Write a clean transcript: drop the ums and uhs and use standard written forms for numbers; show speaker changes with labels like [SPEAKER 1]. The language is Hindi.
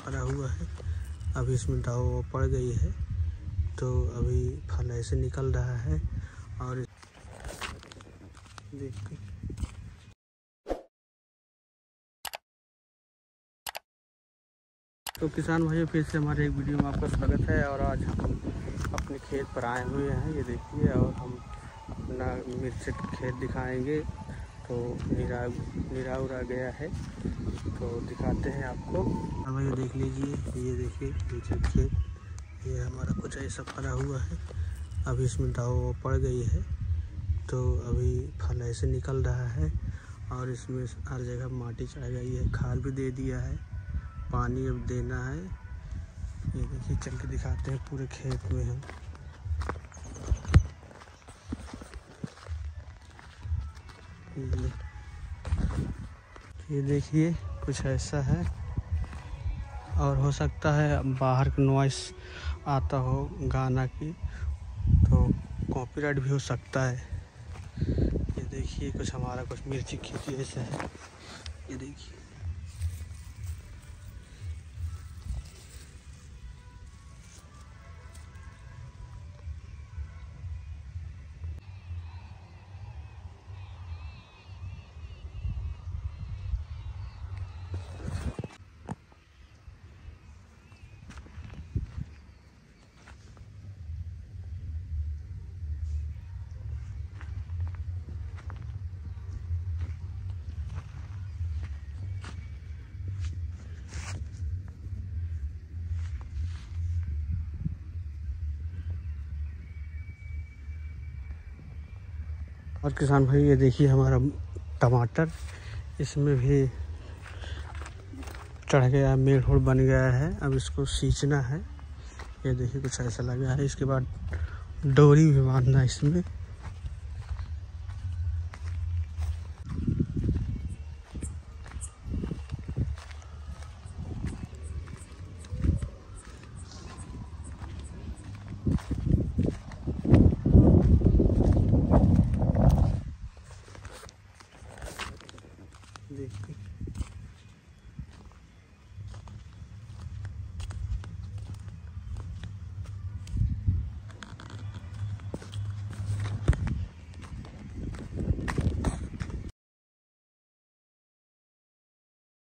[SPEAKER 1] पड़ा हुआ है। अभी इसमें दाव पड़ गई है तो अभी फल ऐसे निकल रहा है। और देखिए तो किसान भाइयों, फिर से हमारे एक वीडियो में आपका स्वागत है। और आज हम अपने खेत पर आए हुए हैं, ये देखिए। और हम अपना मिर्च खेत दिखाएंगे। तो निरा उरा गया है तो दिखाते हैं आपको। अब ये देख लीजिए, ये देखिए मिर्च खेत, ये हमारा कुछ ऐसा पड़ा हुआ है। अभी इसमें दाव पड़ गई है तो अभी फल ऐसे निकल रहा है। और इसमें हर जगह माटी चढ़ गई है, खाद भी दे दिया है, पानी अब देना है। ये देखिए, चल के दिखाते हैं पूरे खेत में हम। ये देखिए कुछ ऐसा है। और हो सकता है बाहर का नॉइस आता हो गाना की, तो कॉपीराइट भी हो सकता है। ये देखिए कुछ हमारा कुछ मिर्ची खेती ऐसा है, ये देखिए। और किसान भाई, ये देखिए हमारा टमाटर, इसमें भी चढ़ गया, मेड़ होड़ बन गया है। अब इसको सींचना है। ये देखिए कुछ ऐसा लगा है। इसके बाद डोरी भी बांधना है इसमें।